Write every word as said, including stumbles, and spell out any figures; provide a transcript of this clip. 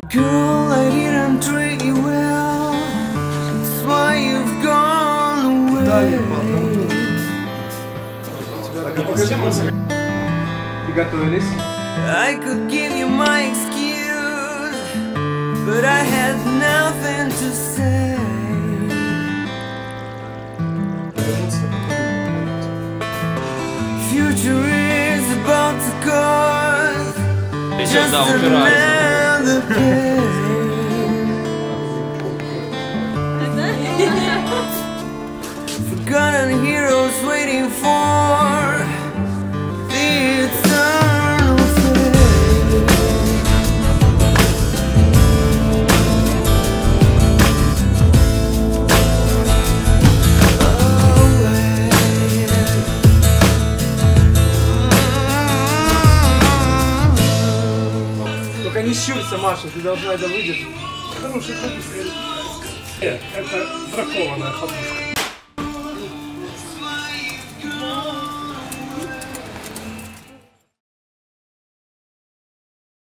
Girl, I didn't treat you well. That's why you've gone away. I could give you my excuse, but I had nothing to say. Future is about to cause just another pain. Forgotten heroes waiting for the eternal fate. Oh, wait. Только не щурься, Маша, ты должна это выдержать. Хороший подушка. Это бракованная подушка.